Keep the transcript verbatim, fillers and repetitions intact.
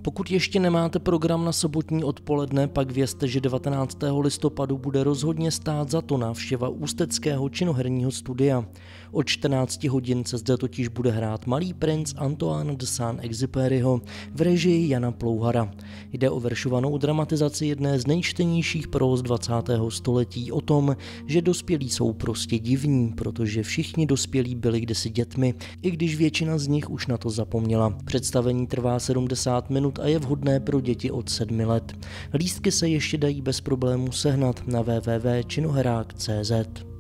Pokud ještě nemáte program na sobotní odpoledne, pak vězte, že devatenáctého listopadu bude rozhodně stát za to návštěva ústeckého činoherního studia. Od čtrnácti hodin se zde totiž bude hrát Malý princ Antoine de Saint-Exupéryho v režii Jana Plouhara. Jde o veršovanou dramatizaci jedné z nejčtenějších próz dvacátého století o tom, že dospělí jsou prostě divní, protože všichni dospělí byli kdysi dětmi, i když většina z nich už na to zapomněla. Představení trvá sedmdesát minut a je vhodné pro děti od sedmi let. Lístky se ještě dají bez problémů sehnat na w w w tečka činoherák tečka c z.